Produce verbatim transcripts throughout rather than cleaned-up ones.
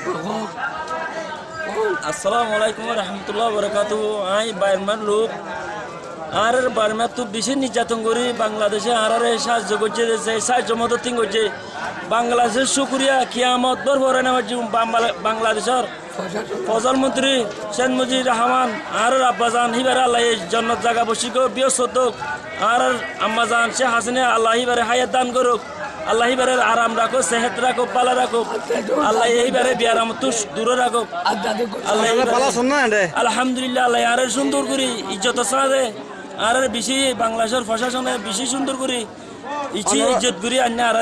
আসসালামু আলাইকুম রহমতুল্লাহ বরকাত। আই বার্মার লোক আর বার্মার তো বেশি নির্যাতন করি বাংলাদেশে আর সাহায্য করছে, সাহায্য মদত করছে বাংলাদেশের শুক্রিয়া কিয়ামত বর ভরে নেওয়ার বাংলাদেশের প্রধানমন্ত্রী শেখ মুজিবুর রহমান আর আব্বাজান হিবার আল্লাহ জন্নত জায়গা বসি গো বৃহস্পত আর আম্মাজান শেখ হাসিনা আল্লাহ হিবারে হায়াত দান করুক, আল্লাহ হিবারে আরাম রাখো, সেহেত রাখো, পালা রাখো, আল্লাহ এইবারে বিয়ারাম তুষ দূরে রাখো আল্লাহ। আলহামদুলিল্লাহ আল্লাহ আর সুন্দর করি ইজ্জত সাথে আর বেশি বাংলাদেশের প্রশাসনে বেশি সুন্দর করি ইচ্ছি ইজ্জত করি আন্য আর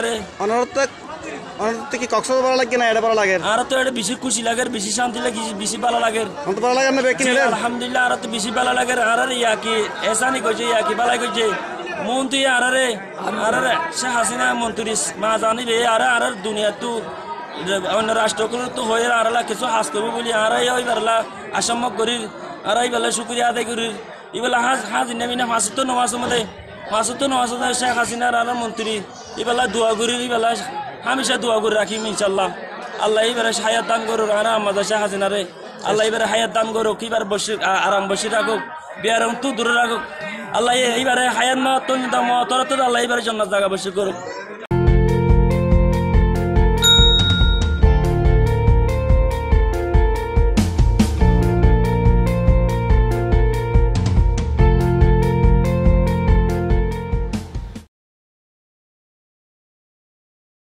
কি কক্সবাজার ভালো লাগে না এটা ভালো লাগে? আর তো এটা বেশি খুশি লাগে, বেশি শান্তি লাগে, বেশি ভালো লাগে। ভালো লাগে না বেকি নিলে আলহামদুলিল্লাহ আর তো বেশি ভালো লাগে। আর ইয়া কি এসানি কইছে ইয়া কি ভালো কইছে মন্ত্রী আর রে আর শেখ হাসিনা মন্ত্রী মা জানিবে আর আর দুনিয়া তো অন্য রাষ্ট্রগুলো তো হয়ে আর কিছু হাস করবো বলি আর এইবারলা আসাম্মক করি আর এইবেলা শুক্রিয়া আদায় করি এবেলা হাজ হাজ নেমিনা মাসুত নমাজ মধ্যে মাসুত নমাজ শেখ হাসিনার আর মন্ত্রী এবেলা দোয়া করি এবেলা হামেশা দোয়া করে রাখি ইনশাল্লাহ। আল্লাহ এবারে হায়াত দান করুক আর আমাদের শেখ হাসিনারে আল্লাহ এবারে হায়াত দান করুক, এবার বসে আরাম বসে রাখুক, বিয়ারাম তো দূরে রাখুক আল্লাহ এইবারে হায়াত মত তরা তো আল্লাহ এবারে জন্নাত জায়গা বসে করুক।